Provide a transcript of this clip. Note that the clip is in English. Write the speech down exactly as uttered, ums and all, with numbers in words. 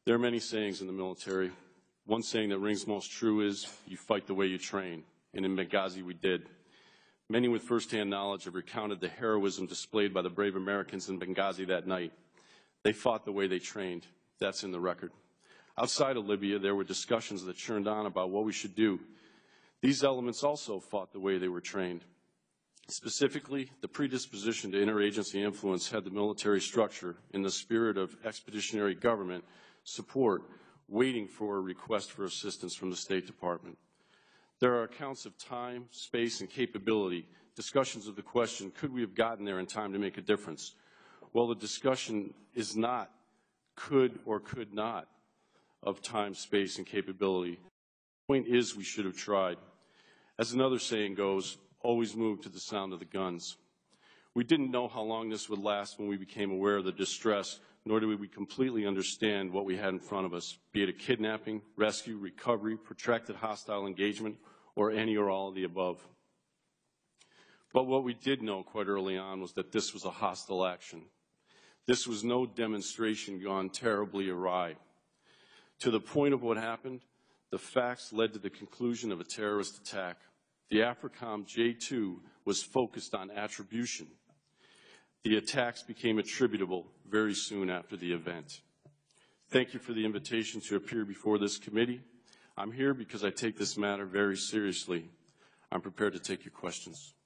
There are many sayings in the military. One saying that rings most true is, you fight the way you train. And in Benghazi, we did. Many with firsthand knowledge have recounted the heroism displayed by the brave Americans in Benghazi that night. They fought the way they trained. That's in the record. Outside of Libya, there were discussions that churned on about what we should do. These elements also fought the way they were trained. Specifically, the predisposition to interagency influence had the military structure in the spirit of expeditionary government support, waiting for a request for assistance from the State Department. There are accounts of time, space, and capability, discussions of the question, could we have gotten there in time to make a difference? Well, the discussion is not could or could not of time, space, and capability. The point is we should have tried. As another saying goes, always move to the sound of the guns. We didn't know how long this would last when we became aware of the distress, nor did we completely understand what we had in front of us, be it a kidnapping, rescue, recovery, protracted hostile engagement, or any or all of the above. But what we did know quite early on was that this was a hostile action. This was no demonstration gone terribly awry. To the point of what happened, the facts led to the conclusion of a terrorist attack. The AFRICOM J two was focused on attribution. The attacks became attributable very soon after the event. Thank you for the invitation to appear before this committee. I'm here because I take this matter very seriously. I'm prepared to take your questions.